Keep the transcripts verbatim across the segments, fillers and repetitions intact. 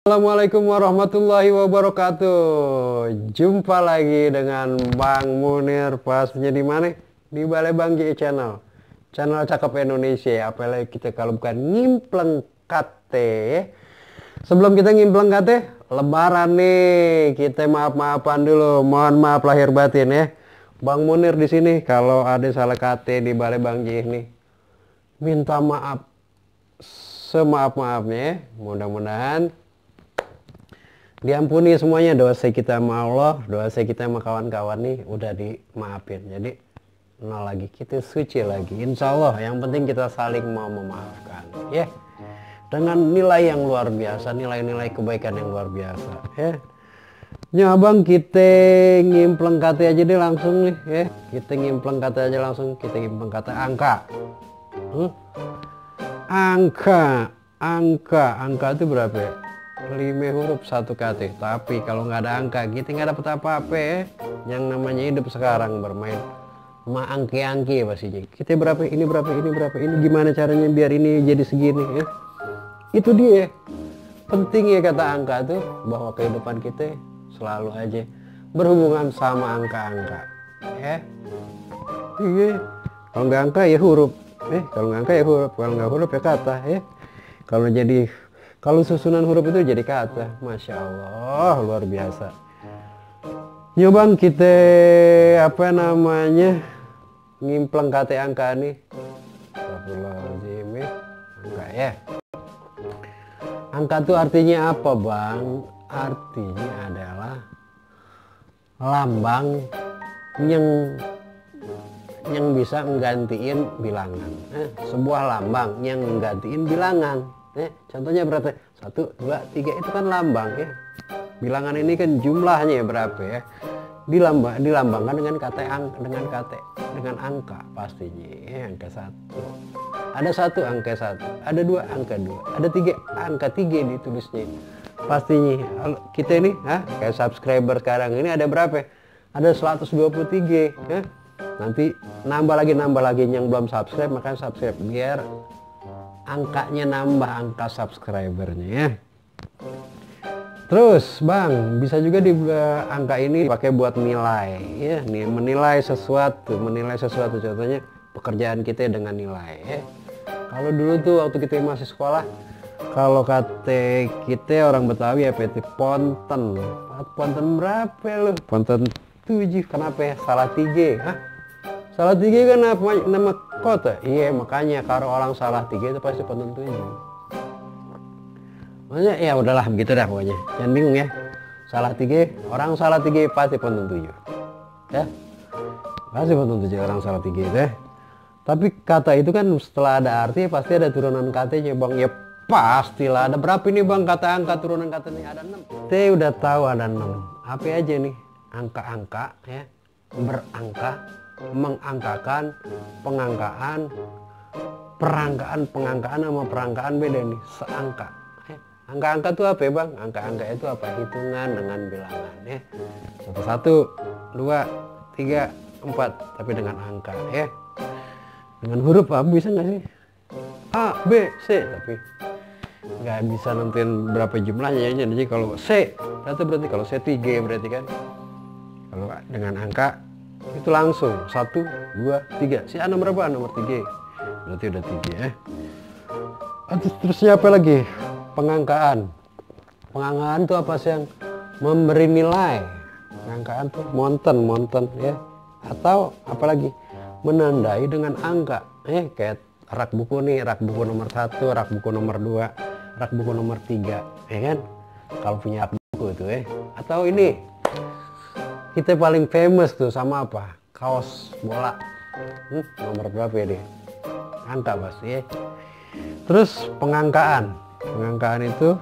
Assalamualaikum warahmatullahi wabarakatuh. Jumpa lagi dengan Bang Munir pastinya di mana? Di Balai Bang G Channel. Channel Cakep Indonesia. Apalagi kita kalau bukan ngimpleng K T. Sebelum kita ngimpleng K T, lebaran nih. Kita maaf-maafan dulu. Mohon maaf lahir batin ya. Bang Munir di sini kalau ada salah K T di Balai Bang G ini, minta maaf semaaf-maafnya ya. Mudah-mudahan diampuni semuanya, dosa kita sama Allah, dosa kita sama kawan-kawan nih udah dimaafin. Jadi nol lagi, kita suci lagi. Insya Allah yang penting kita saling mau memaafkan ya, dengan nilai yang luar biasa, nilai-nilai kebaikan yang luar biasa ya. Ya bang, kita ngimpleng K T aja deh langsung nih ya. Kita ngimpleng K T aja langsung, kita ngimpleng K T angka. hmm? angka angka angka itu berapa ya? lima huruf satu K T. Tapi kalau nggak ada angka kita nggak dapet apa-apa ya. Yang namanya hidup sekarang bermain sama angke-angke pastinya. Kita berapa ini, berapa ini, berapa ini, gimana caranya biar ini jadi segini ya. Itu dia pentingnya kata angka tuh, bahwa kehidupan kita selalu aja berhubungan sama angka-angka ya. Iya, kalau nggak angka ya huruf eh kalau nggak angka ya huruf, kalau nggak huruf ya kata ya. Kalau jadi Kalau susunan huruf itu jadi kata. Masya Allah, luar biasa. Yuk bang, kita apa namanya ngimpleng K T angka nih. Astagfirullahaladzim ya. Angka ya. Angka itu artinya apa bang? Artinya adalah lambang yang yang bisa menggantiin bilangan. Eh, sebuah lambang yang menggantiin bilangan. Eh, contohnya berarti satu, dua, tiga itu kan lambang ya. Bilangan ini kan jumlahnya berapa ya? Dilambang, dilambangkan dengan kata ang, dengan kata dengan angka pastinya. Ya, angka satu. Ada satu angka satu, ada dua angka dua, ada tiga angka tiga ditulisnya. Pastinya kita ini, ah, kayak subscriber sekarang ini ada berapa? Ada seratus dua puluh tiga. Ya. Nanti nambah lagi nambah lagi yang belum subscribe, maka subscribe biar angkanya nambah, angka subscribernya ya. Terus bang, bisa juga di uh, angka ini pakai buat nilai ya, nih menilai sesuatu, menilai sesuatu contohnya pekerjaan kita dengan nilai ya. Kalau dulu tuh waktu kita masih sekolah, kalau kata kita orang Betawi ya P T ponten, ponten berapa loh? Ponten tujuh, kenapa ya? Salah tiga, hah? Salah tiga kan apa nama kota? Iya, makanya kalau orang salah tiga itu pasti ponten tujuh. Makanya ya udahlah begitu dah pokoknya. Jangan bingung ya. Salah tiga, orang salah tiga pasti ponten tujuh. Ya. Pasti ponten tujuh orang salah tiga itu ya. Tapi kata itu kan setelah ada arti pasti ada turunan katanya bang. Ya pastilah ada berapa ini bang kata angka turunan katanya ada enam. Kita udah tahu ada enam. Apa aja nih? Angka-angka ya. Berangka, mengangkakan, pengangkaan, perangkaan, pengangkaan sama perangkaan beda nih, seangka. Eh, angka-angka itu apa ya bang? Angka-angka itu apa? Hitungan dengan bilangan ya. Satu, satu, dua, tiga, empat, tapi dengan angka ya. Dengan huruf apa bisa nggak sih? A, B, C, tapi nggak bisa nentuin berapa jumlahnya ya. Jadi kalau C, berarti berarti kalau C tiga berarti kan. Kalau dengan angka itu langsung satu, dua, tiga. Si A nomor berapa? Nomor tiga. Berarti udah tiga ya. Terus terusnya apa lagi? Pengangkaan. Pengangkaan itu apa sih yang memberi nilai? Pengangkaan tuh monten, monten ya. Atau apalagi menandai dengan angka. Eh kayak rak buku nih, rak buku nomor satu, rak buku nomor dua, rak buku nomor tiga, ya kan? Kalau punya rak buku itu ya. Atau ini kita paling famous tuh sama apa? Kaos bola. Hmm, nomor berapa ya dia? Angka pasti ya. Terus pengangkaan. Pengangkaan itu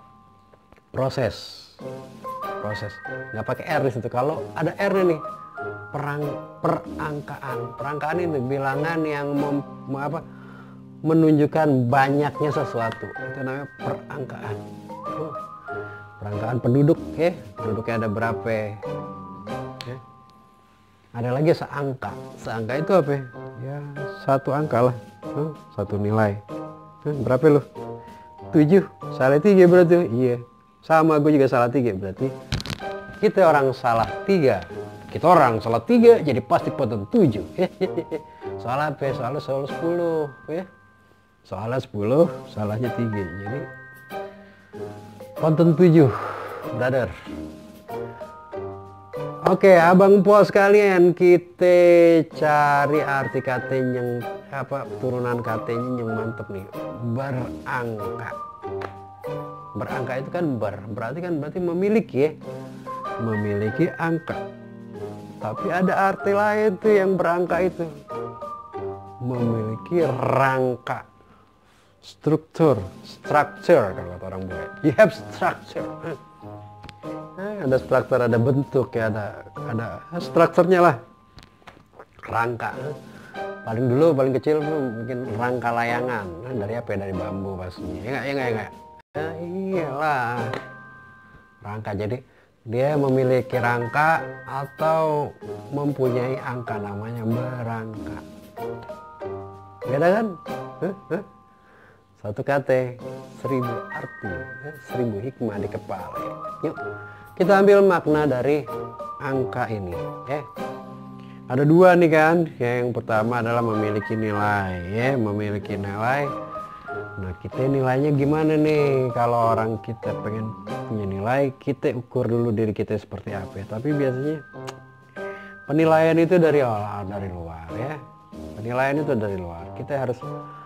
proses. Proses. Nggak pakai R di situ. Kalau ada R nih, perang perangkaan. Perangkaan itu bilangan yang mem, apa, menunjukkan banyaknya sesuatu. Itu namanya perangkaan. Oh, perangkaan penduduk ya. Penduduknya ada berapa? Ya. Ada lagi seangka. Seangka itu apa ya? Ya satu angka lah. Hmm, satu nilai. Hmm, berapa loh? tujuh. Salah tiga berarti. Iya. sama gue juga salah tiga, berarti kita orang salah tiga. Kita orang salah tiga, jadi pasti potong tujuh. Soal apa? Soalnya soal sepuluh, ya. Soalnya sepuluh, salahnya tiga, jadi potong tujuh, brother. Oke, abang po sekalian, kita cari arti katanya yang apa, turunan katanya yang mantep nih. Berangka. Berangka itu kan ber, berarti kan berarti memiliki ya. Memiliki angka. Tapi ada arti lain tuh yang berangka itu. Memiliki rangka. Struktur, structure kalau kata orang Bule. You have structure. Eh, ada struktur, ada bentuk ya, ada ada strukturnya lah. Rangka. Paling dulu paling kecil tuh mungkin rangka layangan. Nah, dari apa ya? Dari bambu pastinya. Ya enggak, ya enggak, ya enggak. Ya, iyalah. Rangka, jadi dia memiliki rangka atau mempunyai angka, namanya berangka. Beda kan? Huh? Huh? Satu kata, seribu arti, seribu hikmah di kepala. Yuk, kita ambil makna dari angka ini. Ya. Ada dua nih kan. Yang pertama adalah memiliki nilai. Ya, memiliki nilai. Nah, kita nilainya gimana nih? Kalau orang kita pengen punya nilai, kita ukur dulu diri kita seperti apa. Tapi biasanya penilaian itu dari dari luar ya. Penilaian itu dari luar. Kita harus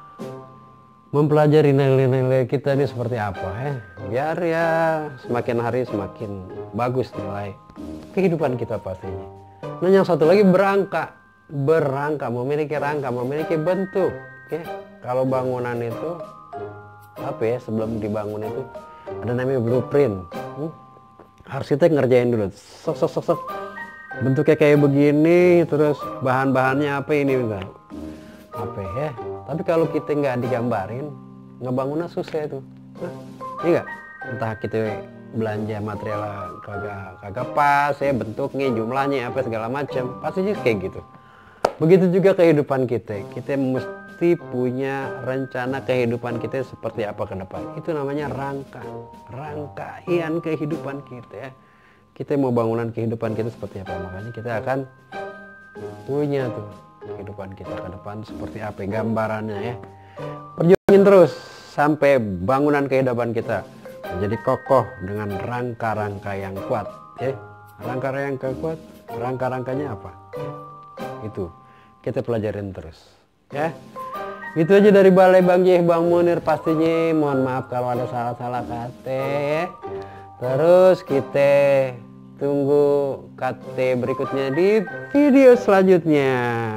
mempelajari nilai-nilai kita ini seperti apa ya, biar ya semakin hari semakin bagus nilai kehidupan kita pastinya. Nah, yang satu lagi berangka, berangka, memiliki rangka, memiliki bentuk. Ya, kalau bangunan itu apa ya, sebelum dibangun itu ada namanya blueprint. Hmm? Arsitek ngerjain dulu, sok sok sok sok. Bentuknya kayak begini, terus bahan-bahannya apa ini enggak? Apa ya? Tapi kalau kita nggak digambarin, ngebangunnya susah itu. Nah, iya nggak? Entah kita belanja material kagak kagak pas ya, bentuknya, jumlahnya apa segala macam, pastinya kayak gitu. Begitu juga kehidupan kita. Kita mesti punya rencana kehidupan kita seperti apa ke depan. Itu namanya rangka. Rangkaian kehidupan kita ya. Kita mau bangunan kehidupan kita seperti apa, makanya kita akan punya tuh kehidupan kita ke depan seperti apa gambarannya ya. Perjuangin terus sampai bangunan kehidupan kita menjadi kokoh dengan rangka-rangka yang kuat ya. Rangka-rangka kuat, rangka-rangkanya apa? Itu kita pelajarin terus ya. Itu aja dari Balai Bang Jih, Bang Munir pastinya. Mohon maaf kalau ada salah-salah kata ya. Terus kita tunggu kata berikutnya di video selanjutnya.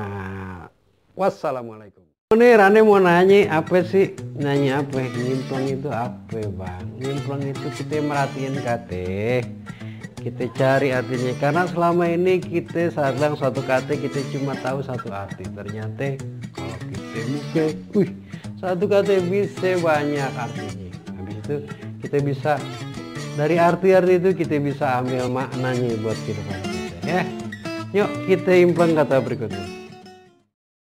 Wassalamualaikum. Munir, aneh mau nanya apa sih? Nanya apa? Nyimplang itu apa bang? Nyimplang itu kita merhatiin kata, kita cari artinya. Karena selama ini kita sadang suatu kata kita cuma tahu satu arti. Ternyata kalau kita buka, wih, satu kata bisa banyak artinya. Habis itu kita bisa, dari arti-arti itu kita bisa ambil maknanya buat kehidupan kita ya. Yuk kita implang kata berikutnya.